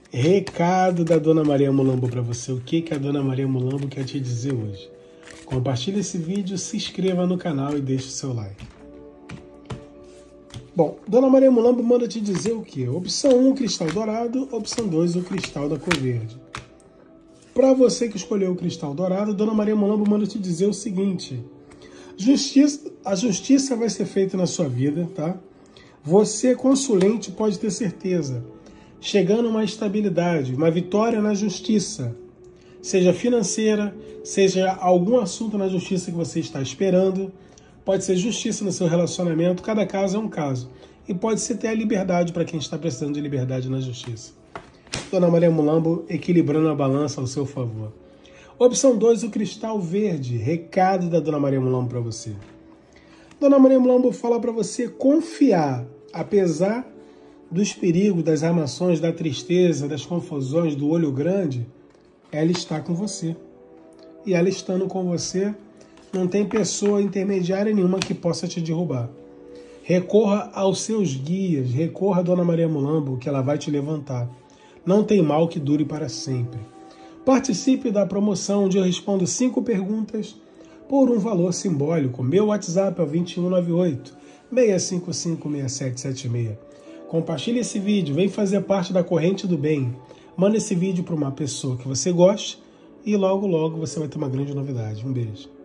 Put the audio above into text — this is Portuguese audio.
Recado da Dona Maria Mulambo para você. O que a Dona Maria Mulambo quer te dizer hoje? Compartilhe esse vídeo, se inscreva no canal e deixe o seu like. Bom, Dona Maria Mulambo manda te dizer o quê? Opção 1, o cristal dourado. Opção 2, o cristal da cor verde. Para você que escolheu o cristal dourado, Dona Maria Mulambo manda te dizer o seguinte. A justiça vai ser feita na sua vida, tá? Você, consulente, pode ter certeza. Chegando uma estabilidade, uma vitória na justiça, seja financeira, seja algum assunto na justiça que você está esperando, pode ser justiça no seu relacionamento, cada caso é um caso. E pode ser até a liberdade para quem está precisando de liberdade na justiça. Dona Maria Mulambo equilibrando a balança ao seu favor. Opção 2, o cristal verde. Recado da Dona Maria Mulambo para você. Dona Maria Mulambo fala para você confiar, apesar dos perigos, das armações, da tristeza, das confusões, do olho grande, ela está com você. E ela estando com você, não tem pessoa intermediária nenhuma que possa te derrubar. Recorra aos seus guias, recorra a Dona Maria Mulambo, que ela vai te levantar. Não tem mal que dure para sempre. Participe da promoção onde eu respondo 5 perguntas por um valor simbólico. Meu WhatsApp é o 2198 655 6776. Compartilhe esse vídeo, vem fazer parte da corrente do bem. Manda esse vídeo para uma pessoa que você goste e logo, logo você vai ter uma grande novidade. Um beijo.